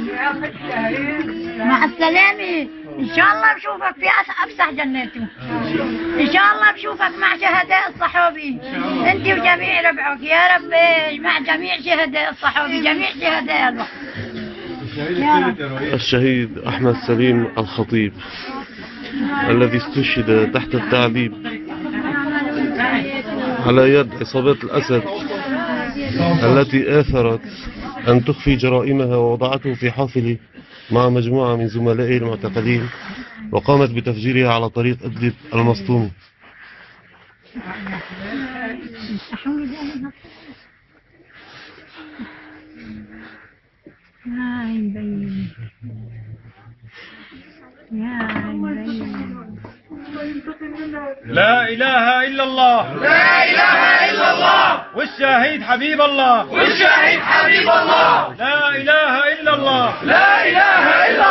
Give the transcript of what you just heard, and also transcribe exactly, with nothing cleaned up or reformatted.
مع السلامة. إن شاء الله بشوفك في أفسح جناته. إن شاء الله بشوفك مع شهداء الصحابي أنت وجميع ربعك يا رب، مع جميع شهداء الصحابي، جميع شهداء الله. الشهيد أحمد سليم الخطيب الذي استشهد تحت التعذيب على يد عصابات الأسد التي آثرت أن تخفي جرائمها ووضعته في حافل مع مجموعة من زملائه المعتقلين، وقامت بتفجيرها على طريق إدلب المسطومي. لا إله إلا الله، لا إله إلا الله، والشهيد حبيب الله، والشهيد حبيب الله، لا إله إلا الله، لا إله إلا